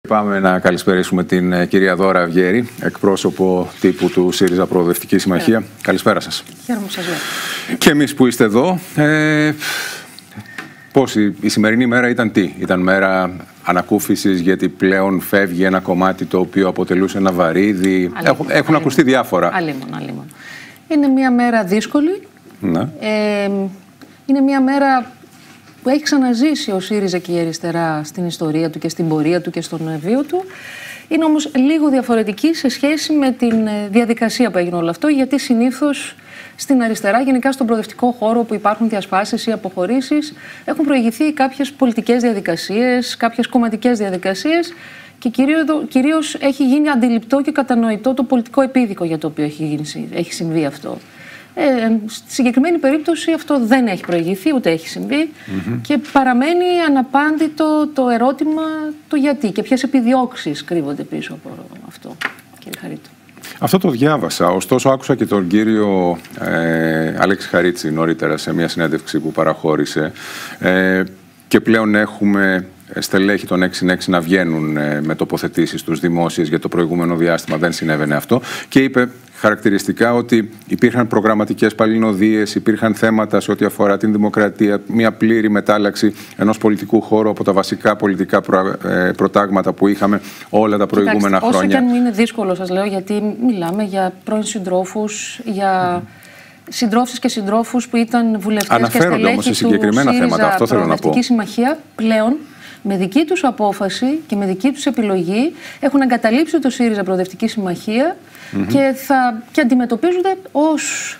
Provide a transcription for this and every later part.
Πάμε να καλησπερίσουμε την κυρία Δώρα Αυγέρη, εκπρόσωπο τύπου του ΣΥΡΙΖΑ Προοδευτική Συμμαχία. Καλησπέρα σας. Χαίρομαι που σας λέω. Και εμείς που είστε εδώ, πώς η σημερινή μέρα ήταν τι? Ήταν μέρα ανακούφισης, γιατί πλέον φεύγει ένα κομμάτι το οποίο αποτελούσε ένα βαρύδι. Έχουν ακουστεί διάφορα. Αλίμον. Είναι μια μέρα δύσκολη. Ναι. Είναι μια μέρα που έχει ξαναζήσει ο ΣΥΡΙΖΑ και η αριστερά στην ιστορία του και στην πορεία του και στον βίο του. Είναι όμως λίγο διαφορετική σε σχέση με την διαδικασία που έγινε όλο αυτό, γιατί συνήθως στην αριστερά, γενικά στον προοδευτικό χώρο που υπάρχουν διασπάσεις ή αποχωρήσεις, έχουν προηγηθεί κάποιες πολιτικές διαδικασίες, κάποιες κομματικές διαδικασίες και κυρίως έχει γίνει αντιληπτό και κατανοητό το πολιτικό επίδικο για το οποίο έχει συμβεί αυτό. Στη συγκεκριμένη περίπτωση αυτό δεν έχει προηγηθεί, ούτε έχει συμβεί και παραμένει αναπάντητο το ερώτημα το γιατί και ποιες επιδιώξεις κρύβονται πίσω από αυτό, κύριε Χαρίτου. Αυτό το διάβασα, ωστόσο άκουσα και τον κύριο Αλέξη Χαρίτση νωρίτερα σε μια συνέντευξη που παραχώρησε και πλέον έχουμε στελέχη των 6-6 να βγαίνουν με τοποθετήσεις τους δημόσιες. Για το προηγούμενο διάστημα δεν συνέβαινε αυτό και είπε χαρακτηριστικά ότι υπήρχαν προγραμματικές παλινοδίες, υπήρχαν θέματα σε ό,τι αφορά την δημοκρατία, μια πλήρη μετάλλαξη ενός πολιτικού χώρου από τα βασικά πολιτικά προτάγματα που είχαμε όλα τα προηγούμενα χρόνια. Όσο και αν μου είναι δύσκολο, σας λέω, γιατί μιλάμε για πρώην συντρόφους, για συντρόφισσες και συντρόφους που ήταν βουλευτές και στελέχη του ΣΥΡΙΖΑ Προοδευτική Συμμαχία, πλέον με δική τους απόφαση και με δική τους επιλογή έχουν εγκαταλείψει το ΣΥΡΙΖΑ Προοδευτική Συμμαχία και αντιμετωπίζονται ως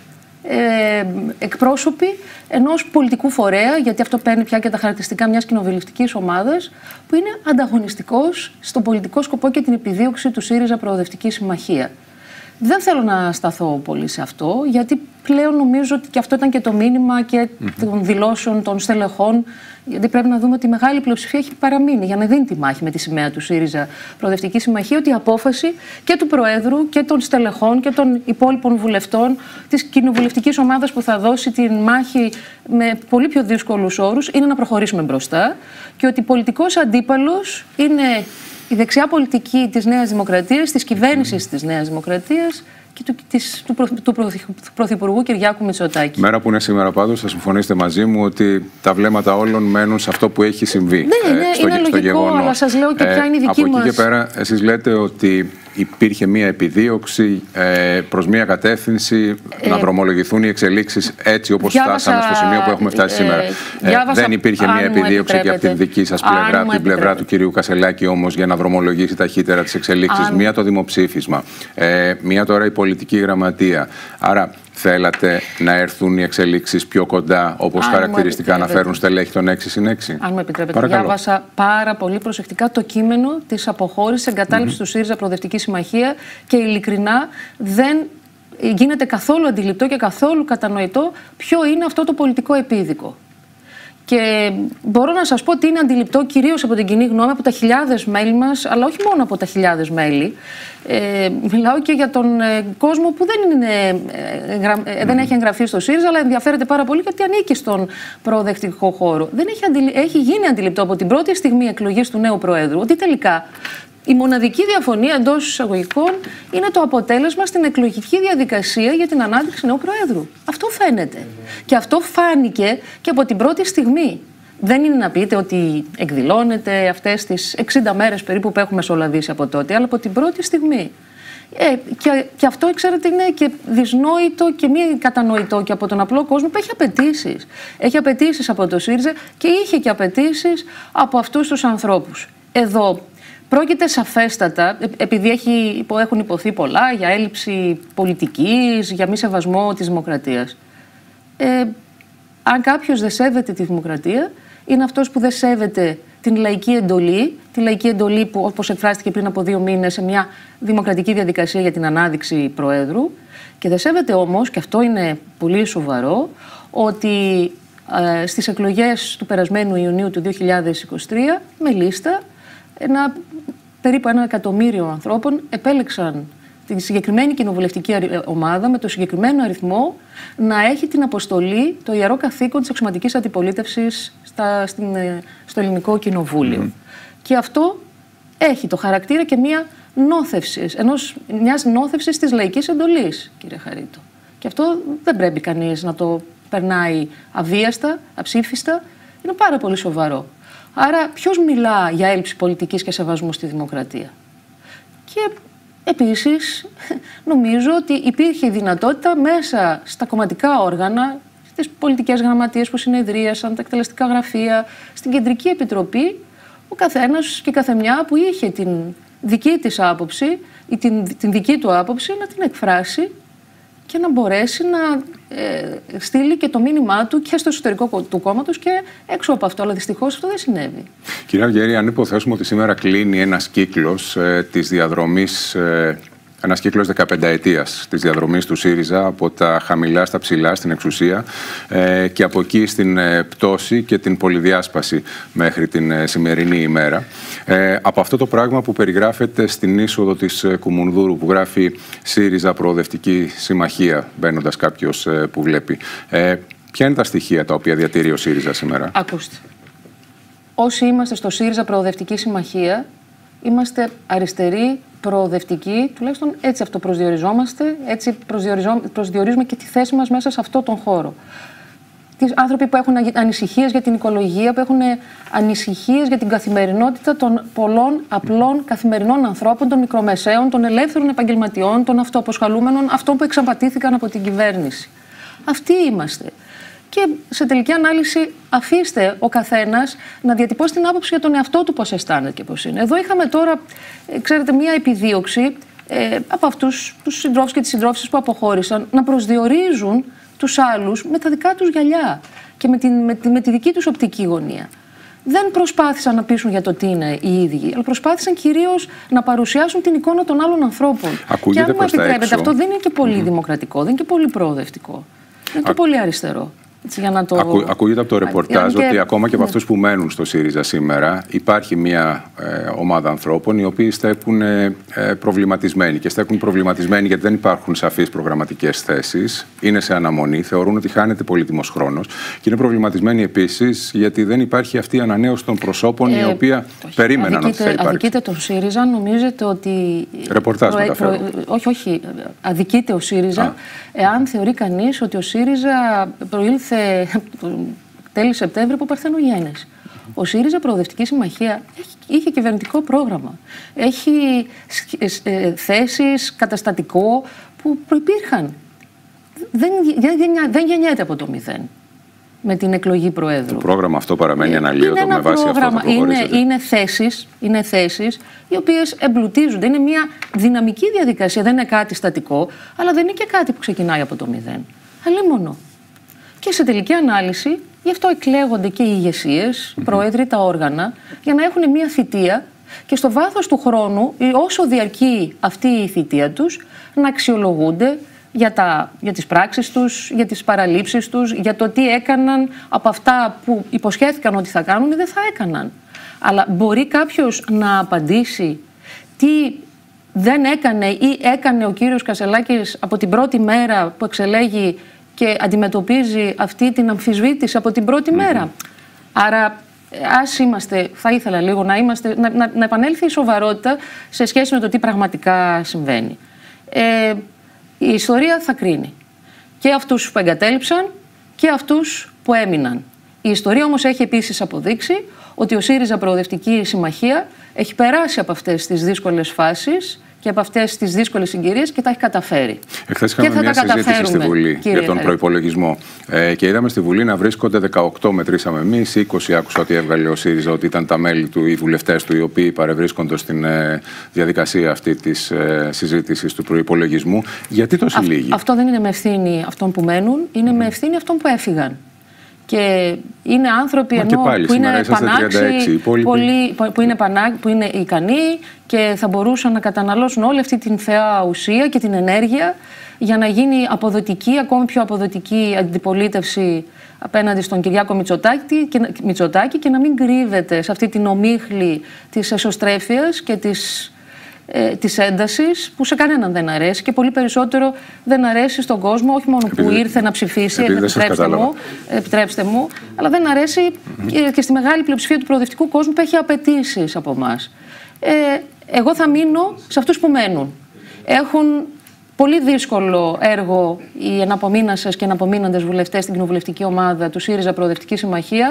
εκπρόσωποι ενός πολιτικού φορέα, γιατί αυτό παίρνει πια και τα χαρακτηριστικά μιας κοινοβουλευτικής ομάδας, που είναι ανταγωνιστικός στον πολιτικό σκοπό και την επιδίωξη του ΣΥΡΙΖΑ Προοδευτική Συμμαχία. Δεν θέλω να σταθώ πολύ σε αυτό, γιατί πλέον νομίζω ότι και αυτό ήταν και το μήνυμα και των δηλώσεων των στελεχών, γιατί πρέπει να δούμε ότι η μεγάλη πλειοψηφία έχει παραμείνει για να δίνει τη μάχη με τη σημαία του ΣΥΡΙΖΑ Προοδευτική Συμμαχία, ότι η απόφαση και του Προέδρου και των στελεχών και των υπόλοιπων βουλευτών της κοινοβουλευτικής ομάδας που θα δώσει τη μάχη με πολύ πιο δύσκολους όρους είναι να προχωρήσουμε μπροστά και ότι πολιτικός αντίπαλος είναι η δεξιά πολιτική της Νέας Δημοκρατίας, της κυβέρνησης της Νέας Δημοκρατίας και του Πρωθυπουργού Κυριάκου Μητσοτάκη. Μέρα που είναι σήμερα πάντως, θα συμφωνήσετε μαζί μου ότι τα βλέμματα όλων μένουν σε αυτό που έχει συμβεί. Ναι, είναι λογικό, γεγονός. Αλλά σας λέω και ποια είναι η δική μας. Από εκεί και πέρα, εσείς λέτε ότι υπήρχε μία επιδίωξη προς μία κατεύθυνση να δρομολογηθούν οι εξελίξεις έτσι όπως φτάσαμε στο σημείο που έχουμε φτάσει σήμερα. Δεν υπήρχε μία επιδίωξη και από την δική σας πλευρά, από την πλευρά του κυρίου Κασελάκη όμως, για να δρομολογήσει ταχύτερα τις εξελίξεις. Μία το δημοψήφισμα, μία τώρα η πολιτική γραμματεία. Άρα θέλατε να έρθουν οι εξελίξεις πιο κοντά, όπως χαρακτηριστικά αναφέρουν στελέχη των 6-6. Αν μου επιτρέπετε, διάβασα πάρα πολύ προσεκτικά το κείμενο της αποχώρησης εγκατάλειψης του ΣΥΡΙΖΑ Προοδευτική Συμμαχία και ειλικρινά δεν γίνεται καθόλου αντιληπτό και καθόλου κατανοητό ποιο είναι αυτό το πολιτικό επίδικο. Και μπορώ να σας πω ότι είναι αντιληπτό κυρίως από την κοινή γνώμη, από τα χιλιάδες μέλη μας, αλλά όχι μόνο από τα χιλιάδες μέλη. Μιλάω και για τον κόσμο που δεν έχει εγγραφεί στο ΣΥΡΙΖΑ, αλλά ενδιαφέρεται πάρα πολύ γιατί ανήκει στον προοδευτικό χώρο. Έχει γίνει αντιληπτό από την πρώτη στιγμή εκλογής του νέου Προέδρου ότι τελικά η μοναδική διαφωνία εντός εισαγωγικών είναι το αποτέλεσμα στην εκλογική διαδικασία για την ανάδειξη νέου Προέδρου. Αυτό φαίνεται. Και αυτό φάνηκε και από την πρώτη στιγμή. Δεν είναι να πείτε ότι εκδηλώνεται αυτές τις 60 μέρες περίπου που έχουμε μεσολαβήσει από τότε, αλλά από την πρώτη στιγμή. Και αυτό, ξέρετε, είναι και δυσνόητο και μη κατανοητό και από τον απλό κόσμο που έχει απαιτήσεις. Έχει απαιτήσεις από το ΣΥΡΙΖΑ και είχε και απαιτήσεις από αυτούς τους ανθρώπους. Εδώ πρόκειται σαφέστατα, επειδή έχουν υποθεί πολλά για έλλειψη πολιτικής, για μη σεβασμό της δημοκρατίας. Αν κάποιος δεν σέβεται τη δημοκρατία, είναι αυτός που δεν σέβεται την λαϊκή εντολή που, όπως εκφράστηκε πριν από 2 μήνες, σε μια δημοκρατική διαδικασία για την ανάδειξη Προέδρου, και δεν σέβεται όμως, και αυτό είναι πολύ σοβαρό, ότι στις εκλογές του περασμένου Ιουνίου του 2023, με λίστα, περίπου 1 εκατομμύριο ανθρώπων επέλεξαν τη συγκεκριμένη κοινοβουλευτική ομάδα με το συγκεκριμένο αριθμό να έχει την αποστολή, το ιερό καθήκον της αξιωματικής αντιπολίτευσης στο ελληνικό κοινοβούλιο. Και αυτό έχει το χαρακτήρα και μιας νόθευσης της λαϊκής εντολής, κύριε Χαρίτο. Και αυτό δεν πρέπει κανείς να το περνάει αβίαστα, αψήφιστα. Είναι πάρα πολύ σοβαρό. Άρα ποιος μιλά για έλλειψη πολιτικής και σεβασμού στη δημοκρατία? Και επίσης νομίζω ότι υπήρχε δυνατότητα μέσα στα κομματικά όργανα, στις πολιτικές γραμματείες που συνεδρίασαν, τα εκτελεστικά γραφεία, στην Κεντρική Επιτροπή, ο καθένας και καθεμιά που είχε την δική της άποψη ή την δική του άποψη να την εκφράσει και να μπορέσει να στείλει και το μήνυμά του και στο εσωτερικό του κόμματος και έξω από αυτό. Αλλά δυστυχώς αυτό δεν συνέβη. Κύριε Αυγέρη, αν υποθέσουμε ότι σήμερα κλείνει ένας κύκλος της διαδρομής, ένας κύκλος 15ετίας της διαδρομής του ΣΥΡΙΖΑ από τα χαμηλά στα ψηλά στην εξουσία και από εκεί στην πτώση και την πολυδιάσπαση μέχρι την σημερινή ημέρα. Από αυτό το πράγμα που περιγράφεται στην είσοδο της Κουμουνδούρου που γράφει ΣΥΡΙΖΑ Προοδευτική Συμμαχία, μπαίνοντας κάποιος που βλέπει. Ποια είναι τα στοιχεία τα οποία διατηρεί ο ΣΥΡΙΖΑ σήμερα? Ακούστε. Όσοι είμαστε στο ΣΥΡΙΖΑ Προοδευτική Συμμαχία, είμαστε αριστεροί, προοδευτικοί, τουλάχιστον έτσι αυτοπροσδιοριζόμαστε, έτσι προσδιορίζουμε και τη θέση μας μέσα σε αυτόν τον χώρο. Άνθρωποι που έχουν ανησυχίες για την οικολογία, που έχουν ανησυχίες για την καθημερινότητα των πολλών απλών καθημερινών ανθρώπων, των μικρομεσαίων, των ελεύθερων επαγγελματιών, των αυτοαποσχαλούμενων, αυτών που εξαπατήθηκαν από την κυβέρνηση. Αυτοί είμαστε. Και σε τελική ανάλυση, αφήστε ο καθένας να διατυπώσει την άποψη για τον εαυτό του πώς αισθάνεται και πώς είναι. Εδώ είχαμε τώρα, ξέρετε, μία επιδίωξη από αυτούς τους συντρόφους και τις συντρόφισσες που αποχώρησαν να προσδιορίζουν τους άλλους με τα δικά τους γυαλιά και με τη δική τους οπτική γωνία. Δεν προσπάθησαν να πείσουν για το τι είναι οι ίδιοι, αλλά προσπάθησαν κυρίως να παρουσιάσουν την εικόνα των άλλων ανθρώπων. Ακούγεται και αν μου επιτρέπετε, αυτό δεν είναι και πολύ Mm-hmm. δημοκρατικό, δεν είναι και πολύ προοδευτικό. Είναι και πολύ αριστερό. Για να το... Ακούγεται από το ρεπορτάζ ότι ακόμα και από αυτούς που μένουν στο ΣΥΡΙΖΑ σήμερα υπάρχει μια ομάδα ανθρώπων οι οποίοι στέκουν προβληματισμένοι και στέκουν προβληματισμένοι γιατί δεν υπάρχουν σαφείς προγραμματικές θέσεις, είναι σε αναμονή, θεωρούν ότι χάνεται πολύτιμος χρόνος και είναι προβληματισμένοι επίσης γιατί δεν υπάρχει αυτή η ανανέωση των προσώπων η οποία περίμεναν ότι θα υπάρξει. Αδικείται τον ΣΥΡΙΖΑ, νομίζετε ότι... Ρεπορτάζ μεταφέρω. Όχι. Αδικείται ο ΣΥΡΙΖΑ εάν θεωρεί κανείς ότι ο ΣΥΡΙΖΑ προήλθε τέλη Σεπτέμβρη από παρθενογένες. Ο ΣΥΡΙΖΑ Προοδευτική Συμμαχία είχε κυβερνητικό πρόγραμμα. Έχει θέσεις, καταστατικό που προϋπήρχαν. Δεν γεννιέται από το μηδέν με την εκλογή Προέδρου. Το πρόγραμμα αυτό παραμένει αναλύωτο με βάση αυτό που προχωρήσετε. Είναι θέσεις οι οποίες εμπλουτίζονται. Είναι μια δυναμική διαδικασία. Δεν είναι κάτι στατικό, αλλά δεν είναι και κάτι που ξεκινάει από το μηδέν. Αλλήμονο. Και σε τελική ανάλυση, γι' αυτό εκλέγονται και οι ηγεσίες, οι πρόεδροι, τα όργανα, για να έχουν μια θητεία και στο βάθος του χρόνου, όσο διαρκεί αυτή η θητεία τους, να αξιολογούνται για τις πράξεις τους, για τις παραλήψεις τους, για το τι έκαναν από αυτά που υποσχέθηκαν ότι θα κάνουν ή δεν θα έκαναν. Αλλά μπορεί κάποιος να απαντήσει τι δεν έκανε ή έκανε ο κύριος Κασσελάκης από την πρώτη μέρα που εξελέγει και αντιμετωπίζει αυτή την αμφισβήτηση από την πρώτη μέρα. Άρα, θα ήθελα λίγο να επανέλθει η σοβαρότητα σε σχέση με το τι πραγματικά συμβαίνει. Η ιστορία θα κρίνει και αυτούς που εγκατέλειψαν και αυτούς που έμειναν. Η ιστορία όμως έχει επίσης αποδείξει ότι ο ΣΥΡΙΖΑ Προοδευτική Συμμαχία έχει περάσει από αυτές τις δύσκολες φάσεις και από αυτές τις δύσκολες συγκυρίες και τα έχει καταφέρει. Εχθές είχαμε μια συζήτηση στη Βουλή για τον προϋπολογισμό. Και είδαμε στη Βουλή να βρίσκονται 18, μετρήσαμε εμείς, 20 άκουσα ότι έβγαλε ο ΣΥΡΙΖΑ, ότι ήταν τα μέλη του, οι βουλευτές του, οι οποίοι παρευρίσκονται στην διαδικασία αυτή της συζήτησης του προϋπολογισμού. Γιατί τόσο λίγοι? Αυτό δεν είναι με ευθύνη αυτών που μένουν, είναι με ευθύνη αυτών που έφυγαν. Και είναι άνθρωποι που είναι ικανοί και θα μπορούσαν να καταναλώσουν όλη αυτή την θεά ουσία και την ενέργεια για να γίνει αποδοτική, ακόμη πιο αποδοτική αντιπολίτευση απέναντι στον Κυριάκο Μητσοτάκη και να μην κρύβεται σε αυτή την ομίχλη της εσωστρέφειας και της έντασης που σε κανέναν δεν αρέσει και πολύ περισσότερο δεν αρέσει στον κόσμο, όχι μόνο που ήρθε να ψηφίσει, επιτρέψτε μου, αλλά δεν αρέσει και στη μεγάλη πλειοψηφία του προοδευτικού κόσμου που έχει απαιτήσεις από εμάς. Εγώ θα μείνω σε αυτούς που μένουν. Έχουν πολύ δύσκολο έργο οι εναπομείνασες και εναπομείναντες βουλευτές στην κοινοβουλευτική ομάδα του ΣΥΡΙΖΑ Προοδευτική Συμμαχία.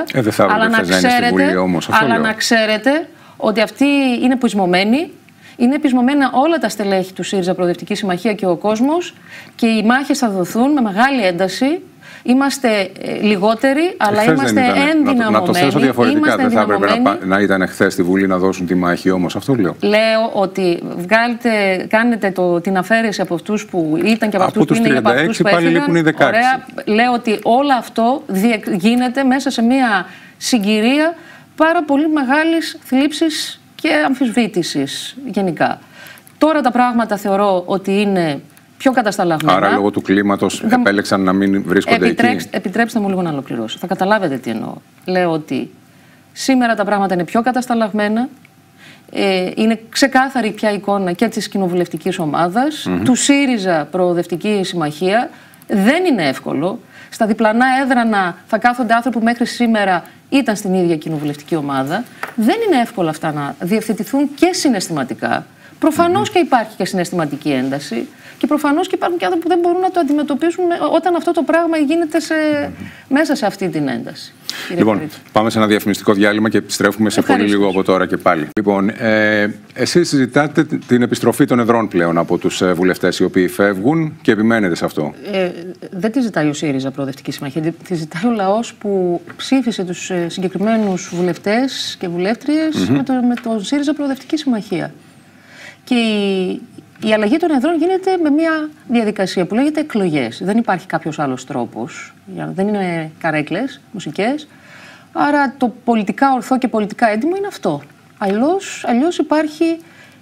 Αλλά να ξέρετε ότι αυτοί είναι πεισμωμένοι. Είναι επεισμωμένα όλα τα στελέχη του ΣΥΡΙΖΑ Προοδευτική Συμμαχία και ο κόσμος, και οι μάχες θα δοθούν με μεγάλη ένταση. Είμαστε λιγότεροι, αλλά είμαστε ενδυναμωμένοι. Να το θέσω διαφορετικά. Δεν θα έπρεπε να ήταν χθες στη Βουλή να δώσουν τη μάχη, όμως? Αυτό λέω. Λέω ότι κάνετε την αφαίρεση από αυτούς που ήταν και από αυτούς που είναι και από αυτούς που έφυγαν. Λείπουν οι 16. Ωραία. Λέω ότι όλο αυτό γίνεται μέσα σε μια συγκυρία πάρα πολύ μεγάλης θλίψης και αμφισβήτησης γενικά. Τώρα τα πράγματα θεωρώ ότι είναι πιο κατασταλαγμένα. Άρα λόγω του κλίματος επέλεξαν να μην βρίσκονται εκεί. Επιτρέψτε μου λίγο να ολοκληρώσω. Θα καταλάβετε τι εννοώ. Λέω ότι σήμερα τα πράγματα είναι πιο κατασταλαγμένα. Είναι ξεκάθαρη πια εικόνα και της κοινοβουλευτικής ομάδας, του ΣΥΡΙΖΑ Προοδευτική Συμμαχία. Δεν είναι εύκολο. Στα διπλανά έδρανα θα κάθονται άνθρωποι που μέχρι σήμερα ήταν στην ίδια κοινοβουλευτική ομάδα. Δεν είναι εύκολο αυτά να διευθετηθούν και συναισθηματικά. Προφανώς και υπάρχει και συναισθηματική ένταση. Και προφανώς και υπάρχουν και άνθρωποι που δεν μπορούν να το αντιμετωπίσουν όταν αυτό το πράγμα γίνεται μέσα σε αυτή την ένταση. Λοιπόν, πάμε σε ένα διαφημιστικό διάλειμμα και επιστρέφουμε σε πολύ λίγο από τώρα και πάλι. Λοιπόν, εσείς συζητάτε την επιστροφή των εδρών πλέον από τους βουλευτές οι οποίοι φεύγουν και επιμένετε σε αυτό. Δεν τη ζητάει ο ΣΥΡΙΖΑ Προοδευτική Συμμαχία. Τη ζητάει ο λαός που ψήφισε τους συγκεκριμένους βουλευτές και βουλεύτριες με τον ΣΥΡΙΖΑ Προοδευτική Συμμαχία. Και η αλλαγή των εδρών γίνεται με μια διαδικασία που λέγεται εκλογές. Δεν υπάρχει κάποιος άλλος τρόπος. Δεν είναι καρέκλες, μουσικές. Άρα το πολιτικά ορθό και πολιτικά έντιμο είναι αυτό. Αλλιώς υπάρχει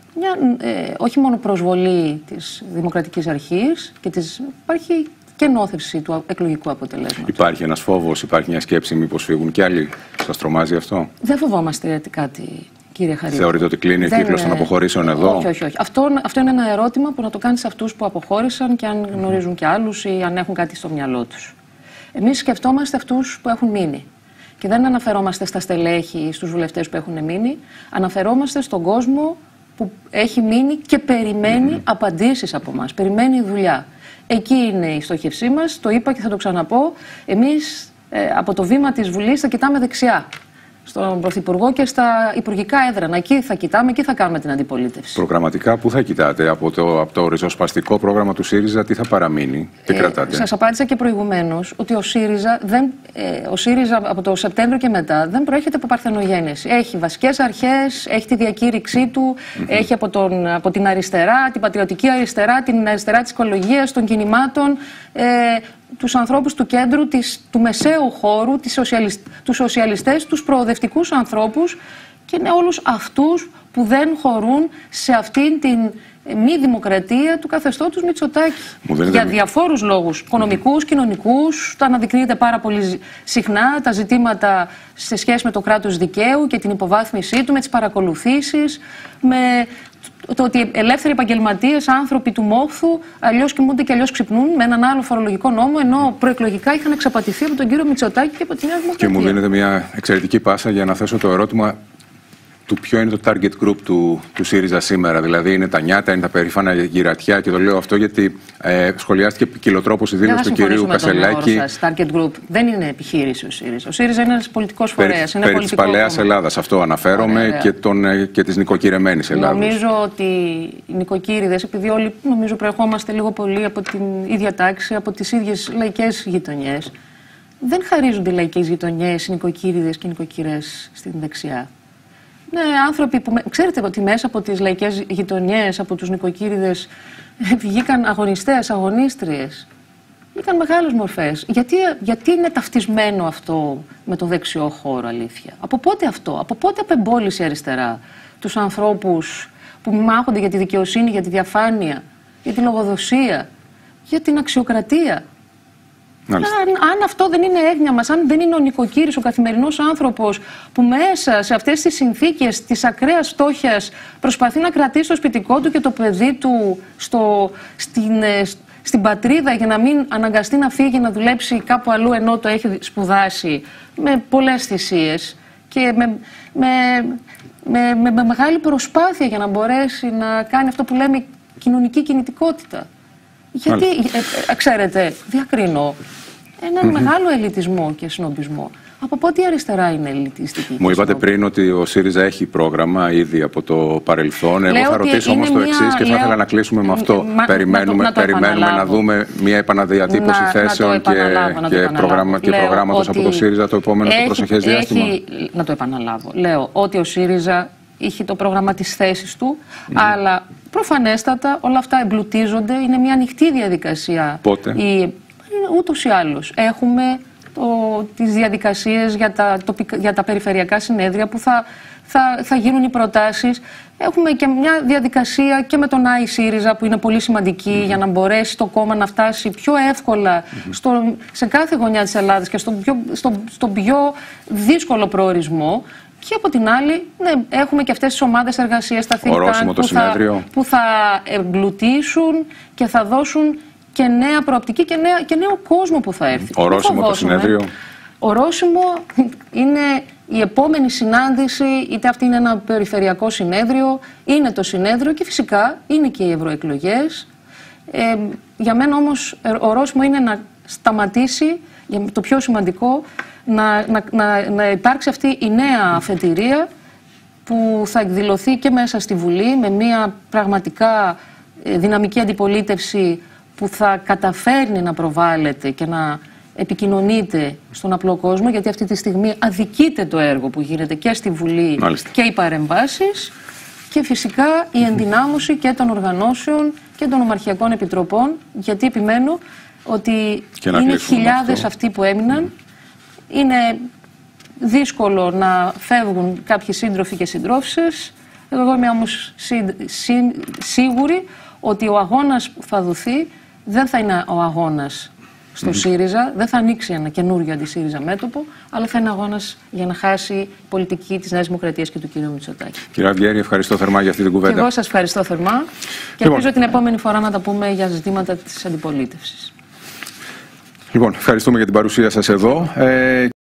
όχι μόνο προσβολή της δημοκρατικής αρχής, υπάρχει και νόθευση του εκλογικού αποτελέσματος. Υπάρχει ένας φόβος, υπάρχει μια σκέψη μήπως φύγουν κι άλλοι? Σας τρομάζει αυτό? Δεν φοβόμαστε κάτι. Κύριε Χαρίτη. Θεωρείτε ότι κλείνει ο κύκλος των αποχωρήσεων εδώ? Όχι. Αυτό είναι ένα ερώτημα που να το κάνει σε αυτούς που αποχώρησαν και αν γνωρίζουν κι άλλους ή αν έχουν κάτι στο μυαλό τους. Εμείς σκεφτόμαστε αυτούς που έχουν μείνει. Και δεν αναφερόμαστε στα στελέχη ή στους βουλευτές που έχουν μείνει. Αναφερόμαστε στον κόσμο που έχει μείνει και περιμένει απαντήσεις από μας. Περιμένει δουλειά. Εκεί είναι η στόχευσή μας. Το είπα και θα το ξαναπώ. Εμείς από το βήμα της Βουλής θα κοιτάμε δεξιά. Στον Πρωθυπουργό και στα υπουργικά έδρανα. Εκεί θα κοιτάμε, εκεί θα κάνουμε την αντιπολίτευση. Προγραμματικά, πού θα κοιτάτε? Από το ριζοσπαστικό πρόγραμμα του ΣΥΡΙΖΑ, τι θα παραμείνει, τι κρατάτε? Σας απάντησα και προηγουμένως ότι ο ΣΥΡΙΖΑ από το Σεπτέμβριο και μετά δεν προέρχεται από παρθενογένεση. Έχει βασικές αρχές, έχει τη διακήρυξή του, έχει από την αριστερά, την πατριωτική αριστερά, την αριστερά της οικολογίας, των κινημάτων. Τους ανθρώπους του κέντρου, του μεσαίου χώρου, τους σοσιαλιστές, τους προοδευτικούς ανθρώπους, και είναι όλους αυτούς που δεν χωρούν σε αυτήν την μη δημοκρατία του καθεστώτος Μητσοτάκη. Για διαφόρους λόγους, οικονομικούς, κοινωνικούς, τα αναδεικνύεται πάρα πολύ συχνά τα ζητήματα σε σχέση με το κράτος δικαίου και την υποβάθμισή του, με τις παρακολουθήσεις, με το ότι ελεύθεροι επαγγελματίες, άνθρωποι του μόχθου, αλλιώς κοιμούνται και αλλιώς ξυπνούν με έναν άλλο φορολογικό νόμο, ενώ προεκλογικά είχαν εξαπατηθεί από τον κύριο Μητσοτάκη και από τη Νέα Δημοκρατία. Και μου δίνετε μια εξαιρετική πάσα για να θέσω το ερώτημα του ποιο είναι το target group του ΣΥΡΙΖΑ σήμερα. Δηλαδή, είναι τα νιάτα, είναι τα περήφανα γυρατιά, και το λέω αυτό γιατί σχολιάστηκε ποικιλοτρόπως η δήλωση του κυρίου Κασελάκη. Target group δεν είναι επιχείρηση ο ΣΥΡΙΖΑ. Ο ΣΥΡΙΖΑ είναι ένας πολιτικός φορέας. Περί της παλαιάς Ελλάδας, αυτό αναφέρομαι, και της νοικοκυρεμένης Ελλάδας. Νομίζω ότι οι νοικοκύριδες, επειδή όλοι νομίζω προερχόμαστε λίγο πολύ από την ίδια τάξη, από τις ίδιες λαϊκές γειτονιές, δεν χαρίζονται οι λαϊκές γειτονιές, οι νοικοκύριδες και οι νοικοκυρές στην δεξιά. Ναι, άνθρωποι που. Ξέρετε ότι μέσα από τις λαϊκές γειτονιές, από τους νοικοκύριδες, βγήκαν αγωνιστές, αγωνίστριες. Βγήκαν μεγάλες μορφές. Γιατί είναι ταυτισμένο αυτό με το δεξιό χώρο, αλήθεια? Από πότε αυτό? Από πότε απεμπόλησε η αριστερά τους ανθρώπους που μάχονται για τη δικαιοσύνη, για τη διαφάνεια, για τη λογοδοσία, για την αξιοκρατία? Αν αυτό δεν είναι έγνοια μας, αν δεν είναι ο νοικοκύρης, ο καθημερινός άνθρωπος που μέσα σε αυτές τις συνθήκες της ακραίας φτώχειας προσπαθεί να κρατήσει το σπιτικό του και το παιδί του στην πατρίδα για να μην αναγκαστεί να φύγει να δουλέψει κάπου αλλού ενώ το έχει σπουδάσει, με πολλές θυσίες και με μεγάλη προσπάθεια για να μπορέσει να κάνει αυτό που λέμε κοινωνική κινητικότητα. Γιατί, ξέρετε, διακρίνω έναν μεγάλο ελιτισμό και σνομπισμό. Από πότε η αριστερά είναι ελιτιστική? Μου είπατε πριν ότι ο ΣΥΡΙΖΑ έχει πρόγραμμα ήδη από το παρελθόν. Εγώ θα ρωτήσω όμως το εξής και θα ήθελα να κλείσουμε με αυτό. Περιμένουμε να δούμε μια επαναδιατύπωση θέσεων και προγράμματος από το ΣΥΡΙΖΑ το επόμενο προσεχές διάστημα. Να το επαναλάβω. Λέω ότι ο ΣΥΡΙΖΑ είχε το πρόγραμμα της θέσης του, αλλά προφανέστατα όλα αυτά εμπλουτίζονται. Είναι μια ανοιχτή διαδικασία. Πότε? Ούτως ή άλλως. Έχουμε τις διαδικασίες για τα περιφερειακά συνέδρια που θα γίνουν οι προτάσεις. Έχουμε και μια διαδικασία και με τον Άι ΣΥΡΙΖΑ που είναι πολύ σημαντική για να μπορέσει το κόμμα να φτάσει πιο εύκολα σε κάθε γωνιά της Ελλάδας και στον πιο δύσκολο προορισμό. Και από την άλλη, έχουμε και αυτές τις ομάδες εργασίας, τα think tank που θα εμπλουτίσουν και θα δώσουν και νέα προοπτική και νέο κόσμο που θα έρθει. Ορόσημο το συνέδριο. Ορόσημο είναι η επόμενη συνάντηση, είτε αυτή είναι ένα περιφερειακό συνέδριο, είναι το συνέδριο και φυσικά είναι και οι ευρωεκλογές. Για μένα όμως ορόσημο είναι να σταματήσει, το πιο σημαντικό, να υπάρξει αυτή η νέα αφετηρία που θα εκδηλωθεί και μέσα στη Βουλή με μια πραγματικά δυναμική αντιπολίτευση που θα καταφέρνει να προβάλλεται και να επικοινωνείται στον απλό κόσμο, γιατί αυτή τη στιγμή αδικείται το έργο που γίνεται και στη Βουλή. Μάλιστα. Και οι παρεμβάσεις και φυσικά η ενδυνάμωση και των οργανώσεων και των ομαρχιακών επιτροπών, γιατί επιμένω ότι είναι χιλιάδες αυτοί που έμειναν. Είναι δύσκολο να φεύγουν κάποιοι σύντροφοι και συντρόφισσες. Εγώ είμαι όμως σίγουρη ότι ο αγώνας που θα δοθεί δεν θα είναι ο αγώνας στο ΣΥΡΙΖΑ, δεν θα ανοίξει ένα καινούριο αντι-ΣΥΡΙΖΑ μέτωπο, αλλά θα είναι αγώνας για να χάσει η πολιτική της Νέας Δημοκρατίας και του κ. Μητσοτάκη. Κύριε Αυγέρη, ευχαριστώ θερμά για αυτή την κουβέντα. Και εγώ σας ευχαριστώ θερμά και ελπίζω την επόμενη φορά να τα πούμε για ζητήματα της αντιπολίτευσης. Λοιπόν, ευχαριστούμε για την παρουσία σας εδώ.